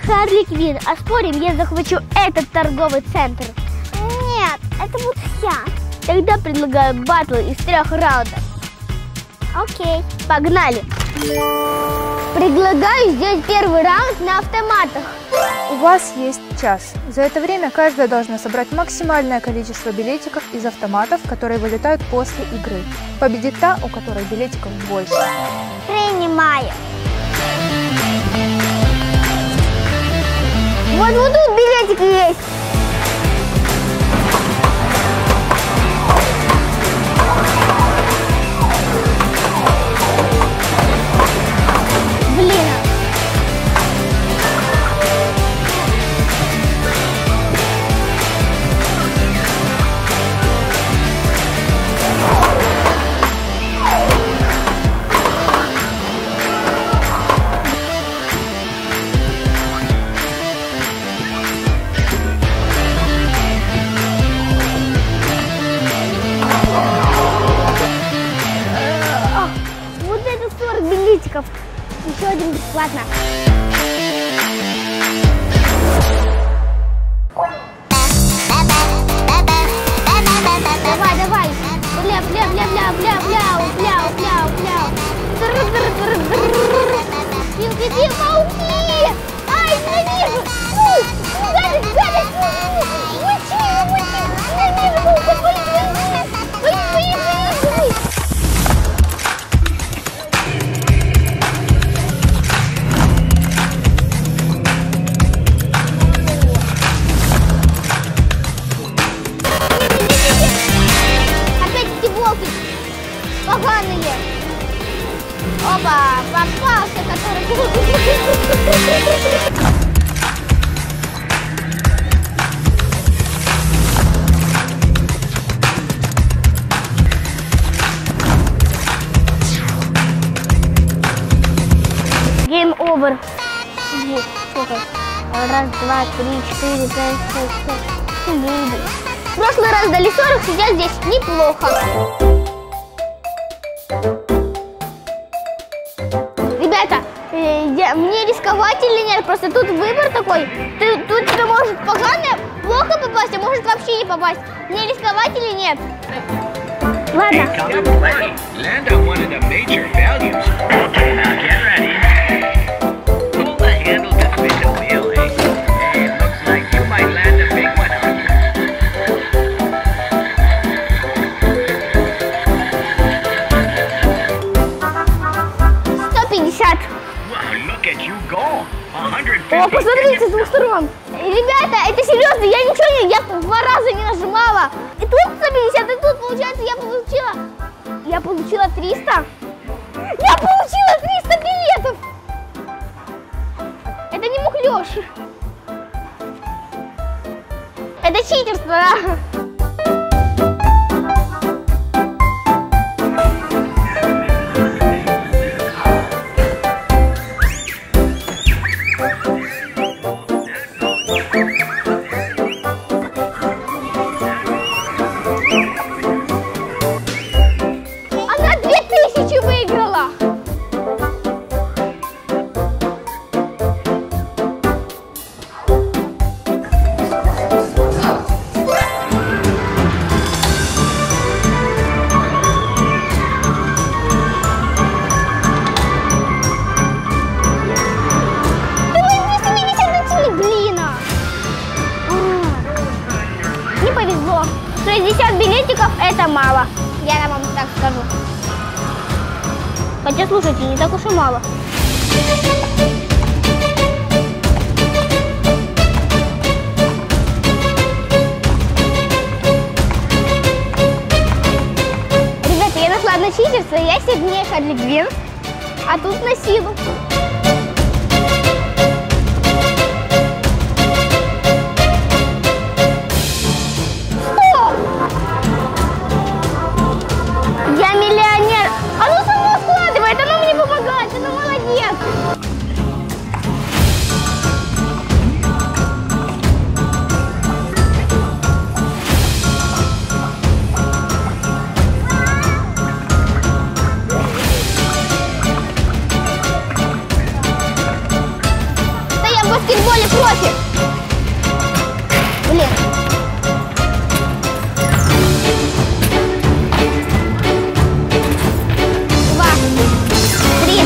Харли Квинн, а спорим, я захвачу этот торговый центр? Нет, это буду я. Тогда предлагаю батл из 3 раундов. Окей. Погнали! Предлагаю сделать первый раунд на автоматах. У вас есть час. За это время каждая должна собрать максимальное количество билетиков из автоматов, которые вылетают после игры. Победит та, у которой билетиков больше. Принимаю. Вот тут билетик есть. Блин. Вот это 40 билетиков. Еще один бесплатно. Давай, давай. Бля, бля, бля, бля, бля, бля, бля, бля, бля. Где пауки? Ай, ненавижу. Гадость, гадость. Мучи, ненавижу пауков. Поганые. Опа, попался, который... Game over. Вот, сколько? 1, 2, 3, 4, 5, 6, 7. В прошлый раз дали 40, сейчас здесь неплохо. Ребята, мне рисковать или нет? Просто тут выбор такой. Тут тебе может погано, плохо попасть, а может вообще не попасть. Мне рисковать или нет? Ладно. О, посмотрите, с двух сторон. Ребята, это серьезно, я ничего не... Я 2 раза не нажимала. И тут 150, и тут, получается, я получила 300. Я получила 300 билетов. Это не мухлёж. Это читерство, да? Не повезло. 60 билетиков это мало. Я вам так скажу. Хотя, слушайте, не так уж и мало. Ребята, я нашла одно читерство. Я сильнее Харли Квинн, а тут на силу. Я миллионер! Оно само складывает, оно мне помогает, оно молодец! более профи. Блин. Два. Три.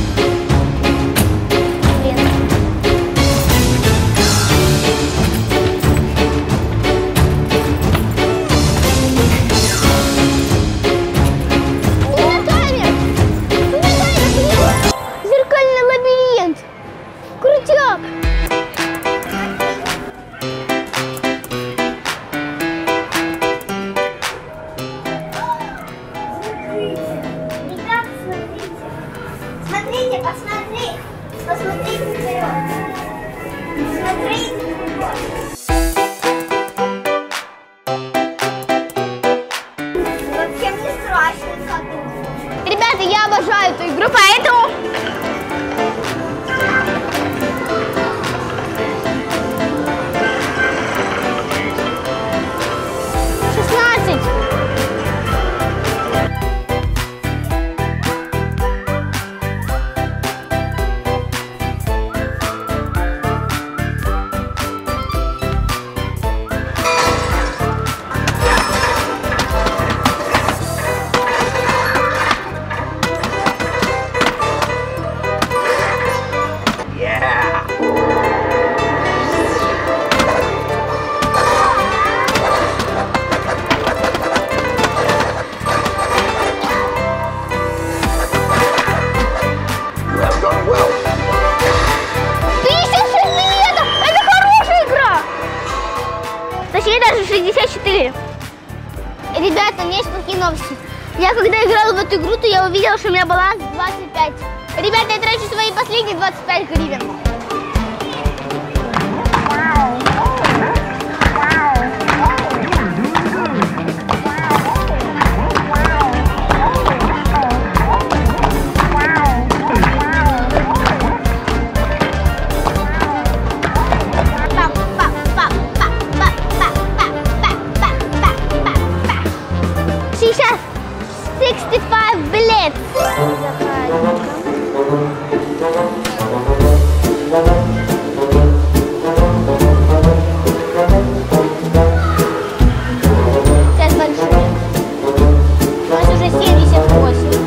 Блин. Зеркальный лабиринт. Крутяк. Ребят, смотрите. Смотрите, посмотрите вперед. Смотрите вперед. Вообще мне страшно, как это. Ребята, я обожаю эту игру, поэтому... Точнее, даже 64. Ребята, у меня есть плохие новости. Я когда играла в эту игру, то я увидела, что у меня баланс 25. Ребята, я трачу свои последние 25 гривен. Сейчас 65 билет. Сейчас большой. У нас уже 78.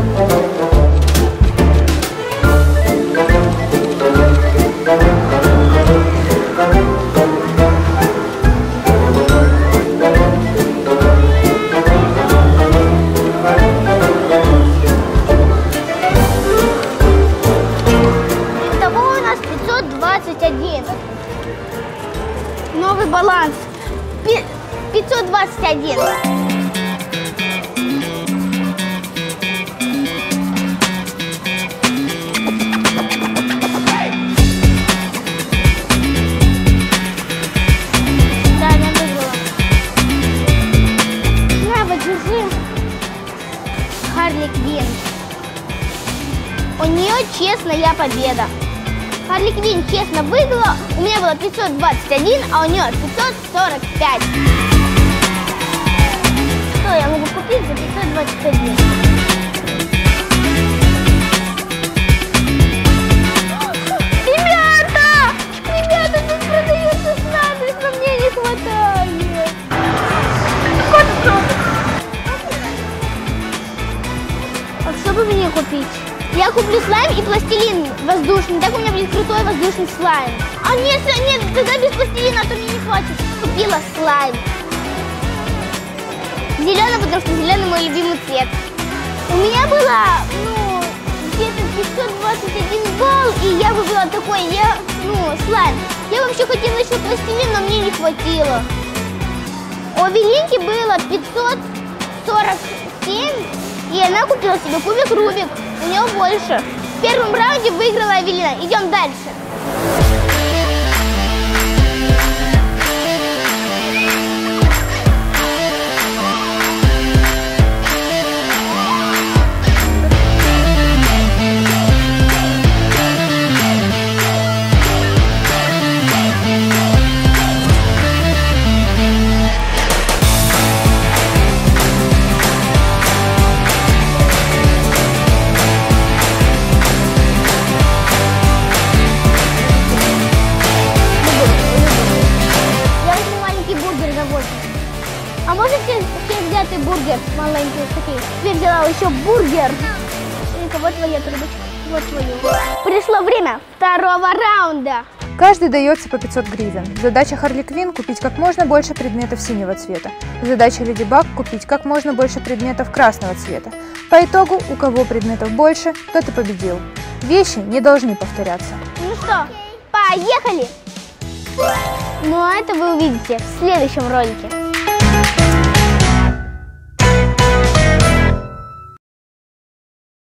Новый баланс 521. Да, я выиграла. На, вот держи. Харли Квинн. У нее честная победа. Харли Квинн честно выиграла, у меня было 521, а у нее 545. Что я могу купить за 521? Ребята, тут продается слайм, но мне не хватает. А что бы мне купить? Я куплю слайм и пластилин воздушный, так у меня будет крутой воздушный слайм. А нет, тогда без пластилина, а то мне не хватит. Купила слайм. Зеленый, потому что зеленый мой любимый цвет. У меня было, где-то 521 балл, и я выбрала такой, слайм. Я вообще хотела еще пластилин, но мне не хватило. У Велинки было 547, и она купила себе кубик Рубик. У нее больше. В первом раунде выиграла Авелина. Идем дальше. бургер маленький такие. Теперь взяла еще бургер. И вот твоя трубочка, вот твою. Пришло время второго раунда. Каждый дается по 500 гривен. Задача Харли Квинн – купить как можно больше предметов синего цвета. Задача Леди Баг – купить как можно больше предметов красного цвета. По итогу, у кого предметов больше, тот и победил. Вещи не должны повторяться. Ну что, поехали! Ну а это вы увидите в следующем ролике.